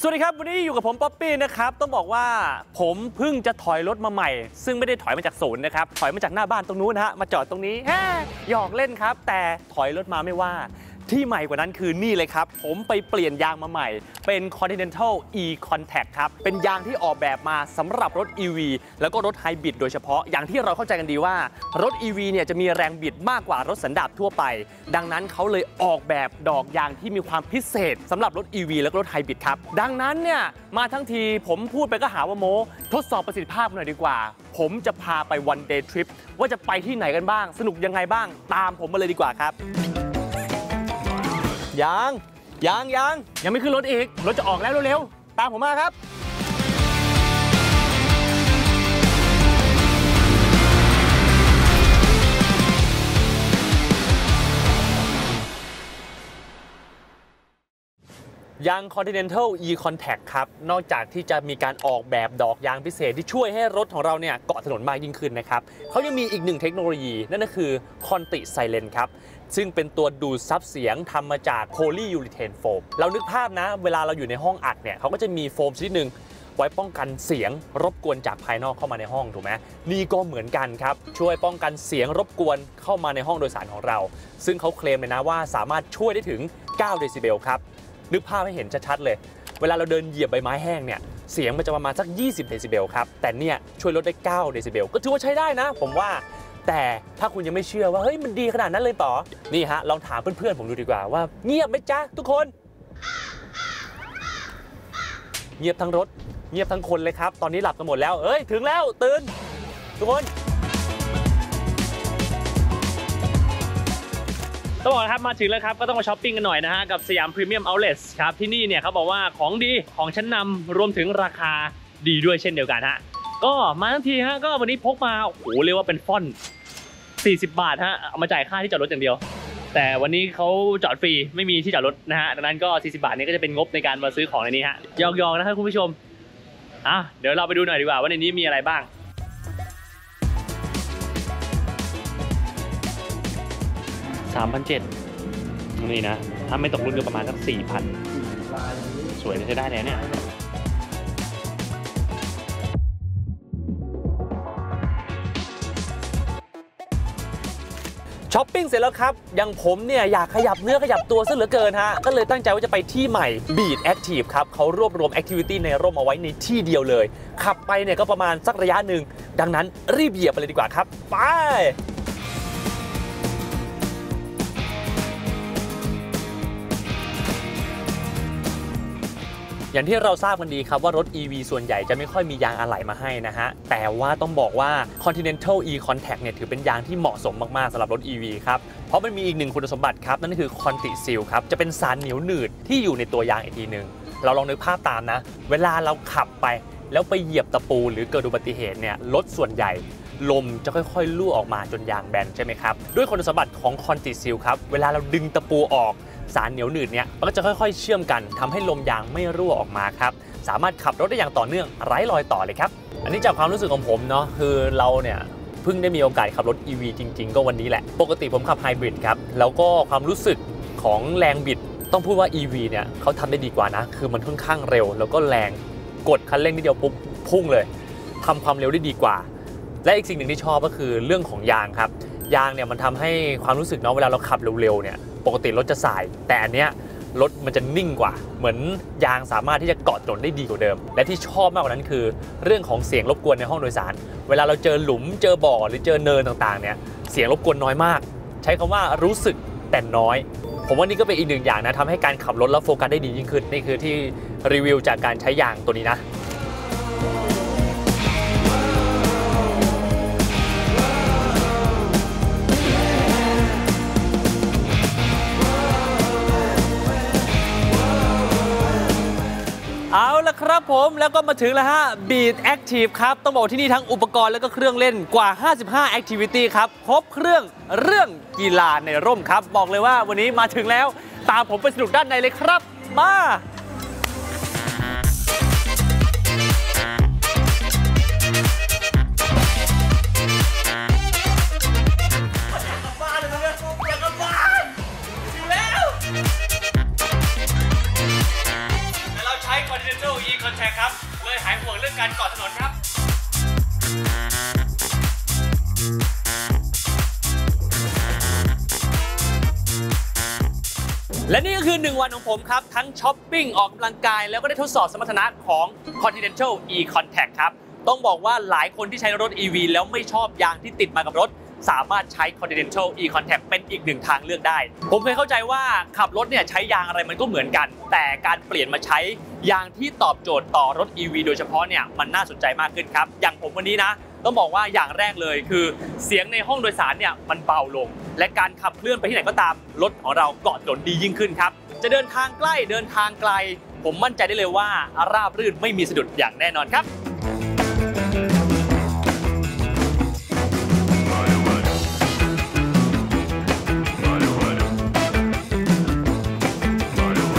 สวัสดีครับวันนี้อยู่กับผมป๊อปปี้นะครับต้องบอกว่าผมเพิ่งจะถอยรถมาใหม่ซึ่งไม่ได้ถอยมาจากศูนย์นะครับถอยมาจากหน้าบ้านตรงนู้นนะฮะมาจอดตรงนี้หยอกเล่นครับแต่ถอยรถมาไม่ว่าที่ใหม่กว่านั้นคือนี่เลยครับผมไปเปลี่ยนยางมาใหม่เป็น Continental E-Contact ครับเป็นยางที่ออกแบบมาสำหรับรถ EV แล้วก็รถไฮบริดโดยเฉพาะอย่างที่เราเข้าใจกันดีว่ารถ EV เนี่ยจะมีแรงบิดมากกว่ารถสันดาปทั่วไปดังนั้นเขาเลยออกแบบดอกยางที่มีความพิเศษสำหรับรถ EV และรถไฮบริดครับดังนั้นเนี่ยมาทั้งทีผมพูดไปก็หาว่าโม้ทดสอบประสิทธิภาพหน่อยดีกว่าผมจะพาไป one day trip ว่าจะไปที่ไหนกันบ้างสนุกยังไงบ้างตามผมมาเลยดีกว่าครับยังไม่ขึ้นรถอีกรถจะออกแล้วเร็วๆตามผมมาครับยาง Continental E-Contact ครับนอกจากที่จะมีการออกแบบดอกยางพิเศษที่ช่วยให้รถของเราเนี่ยเกาะถนนมากยิ่งขึ้นนะครับเขายังมีอีกหนึ่งเทคโนโลยีนั่นก็คือ Conti Silent ครับซึ่งเป็นตัวดูดซับเสียงทำมาจากโพลียูริเทนโฟมเรานึกภาพนะเวลาเราอยู่ในห้องอัดเนี่ยเขาก็จะมีโฟมชนิดหนึ่งไว้ป้องกันเสียงรบกวนจากภายนอกเข้ามาในห้องถูกไหมนี่ก็เหมือนกันครับช่วยป้องกันเสียงรบกวนเข้ามาในห้องโดยสารของเราซึ่งเขาเคลมเลยนะว่าสามารถช่วยได้ถึง9เดซิเบลครับนึกภาพให้เห็นชัดๆเลยเวลาเราเดินเหยียบใบไม้แห้งเนี่ยเสียงมันจะประมาณสัก20เดซิเบลครับแต่เนี่ยช่วยลดได้9เดซิเบลก็ถือว่าใช้ได้นะผมว่าแต่ถ้าคุณยังไม่เชื่อว่าเฮ้ยมันดีขนาดนั้นเลยป๋อนี่ฮะลองถามเพื่อนๆผมดูดีกว่าว่าเงียบไหมจ๊ะทุกคนเงียบทั้งรถเงียบทั้งคนเลยครับตอนนี้หลับกันหมดแล้วเอ้ยถึงแล้วตื่นทุกคนต้องบอกครับมาถึงแล้วครับก็ต้องมาช้อปปิ้งกันหน่อยนะฮะกับสยามพรีเมียมเอาท์เลทครับที่นี่เนี่ยเขาบอกว่าของดีของชั้นนำรวมถึงราคาดีด้วยเช่นเดียวกันฮะก็มาทั้งทีฮะก็วันนี้พกมาโอ้โหเรียกว่าเป็นฟ่อน40 บาทฮะเอามาจ่ายค่าที่จอดรถอย่างเดียวแต่วันนี้เขาจอดฟรีไม่มีที่จอดรถนะฮะดังนั้นก็40 บาทนี้ก็จะเป็นงบในการมาซื้อของในนี้ฮะยอกๆนะครับคุณผู้ชมเดี๋ยวเราไปดูหน่อยดีกว่าว่าในนี้มีอะไรบ้าง3,700นี่นะถ้าไม่ตกรุ่นก็ประมาณสัก 4,000 สวยใช้ได้เลยเนี่ยช้อปปิ้งเสร็จแล้วครับอย่างผมเนี่ยอยากขยับเนื้อขยับตัวซะเหลือเกินฮะก็เลยตั้งใจว่าจะไปที่ใหม่ Beat Active ครับเขารวบรวมแอคทิวิตี้ในร่มเอาไว้ในที่เดียวเลยขับไปเนี่ยก็ประมาณสักระยะหนึ่งดังนั้นรีบเหยียบไปเลยดีกว่าครับไปอย่างที่เราทราบกันดีครับว่ารถ EV ส่วนใหญ่จะไม่ค่อยมียางอะไหล่มาให้นะฮะแต่ว่าต้องบอกว่า Continental E-Contact เนี่ยถือเป็นยางที่เหมาะสมมากๆสำหรับรถ EV ครับเพราะมันมีอีกหนึ่งคุณสมบัติครับนั่นคือ Conti Seal ครับจะเป็นสารเหนียวหนืดที่อยู่ในตัวยางอีกทีหนึ่งเราลองนึกภาพตามนะเวลาเราขับไปแล้วไปเหยียบตะปูหรือเกิดอุบัติเหตุเนี่ยรถส่วนใหญ่ลมจะค่อยๆรั่วออกมาจนยางแบนใช่ไหมครับด้วยคุณสมบัติของ Conti Seal ครับเวลาเราดึงตะปูออกสารเหนียวหนืดเนี่ยมันก็จะค่อยๆเชื่อมกันทำให้ลมยางไม่รั่วออกมาครับสามารถขับรถได้อย่างต่อเนื่องไร้รอยต่อเลยครับอันนี้จากความรู้สึกของผมเนาะคือเราเนี่ยเพิ่งได้มีโอกาสขับรถ EV จริงๆก็วันนี้แหละปกติผมขับไฮบริดครับแล้วก็ความรู้สึกของแรงบิดต้องพูดว่า EV เนี่ยเขาทำได้ดีกว่านะคือมันค่อนข้างเร็วแล้วก็แรงกดคันเร่งนิดเดียวปุ๊บพุ่งเลยทำความเร็วได้ดีกว่าและอีกสิ่งหนึ่งที่ชอบก็คือเรื่องของยางครับยางเนี่ยมันทำให้ความรู้สึกเนาะเวลาเราขับเร็วๆเนี่ยปกติรถจะสายแต่อันเนี้ยรถมันจะนิ่งกว่าเหมือนยางสามารถที่จะเกาะถนนได้ดีกว่าเดิมและที่ชอบมากกว่านั้นคือเรื่องของเสียงรบกวนในห้องโดยสารเวลาเราเจอหลุมเจอบ่อหรือเจอเนินต่างๆเนี่ยเสียงรบกวนน้อยมากใช้คำว่ารู้สึกแต่น้อยผมว่านี่ก็เป็นอีกหนึ่งอย่างนะทำให้การขับรถแล้วโฟกัสได้ดียิ่งขึ้นนี่คือที่รีวิวจากการใช้ยางตัวนี้นะเอาละครับผมแล้วก็มาถึงแล้วฮะ Beat Active ครับต้องบอกที่นี่ทั้งอุปกรณ์แล้วก็เครื่องเล่นกว่า55 Activity ครับครบเครื่องกีฬาในร่มครับบอกเลยว่าวันนี้มาถึงแล้วตามผมไปสนุกด้านในเลยครับมา Continental E Contact ครับเลยหายห่วงเรื่องการก่อถนนครับและนี่ก็คือ1วันของผมครับทั้งช้อปปิ้งออกกำลังกายแล้วก็ได้ทดสอบสมรรถนะของ Continental E Contact ครับต้องบอกว่าหลายคนที่ใช้รถ EV แล้วไม่ชอบยางที่ติดมากับรถสามารถใช้ Continental E Contact เป็นอีกหนึ่งทางเลือกได้ผมเคยเข้าใจว่าขับรถเนี่ยใช้ยางอะไรมันก็เหมือนกันแต่การเปลี่ยนมาใช้ยางที่ตอบโจทย์ต่อรถ EV โดยเฉพาะเนี่ยมันน่าสนใจมากขึ้นครับอย่างผมวันนี้นะต้องบอกว่าอย่างแรกเลยคือเสียงในห้องโดยสารเนี่ยมันเบาลงและการขับเคลื่อนไปที่ไหนก็ตามรถของเราเกาะถนนดียิ่งขึ้นครับจะเดินทางใกล้เดินทางไกลผมมั่นใจได้เลยว่าราบรื่นไม่มีสะดุดอย่างแน่นอนครับ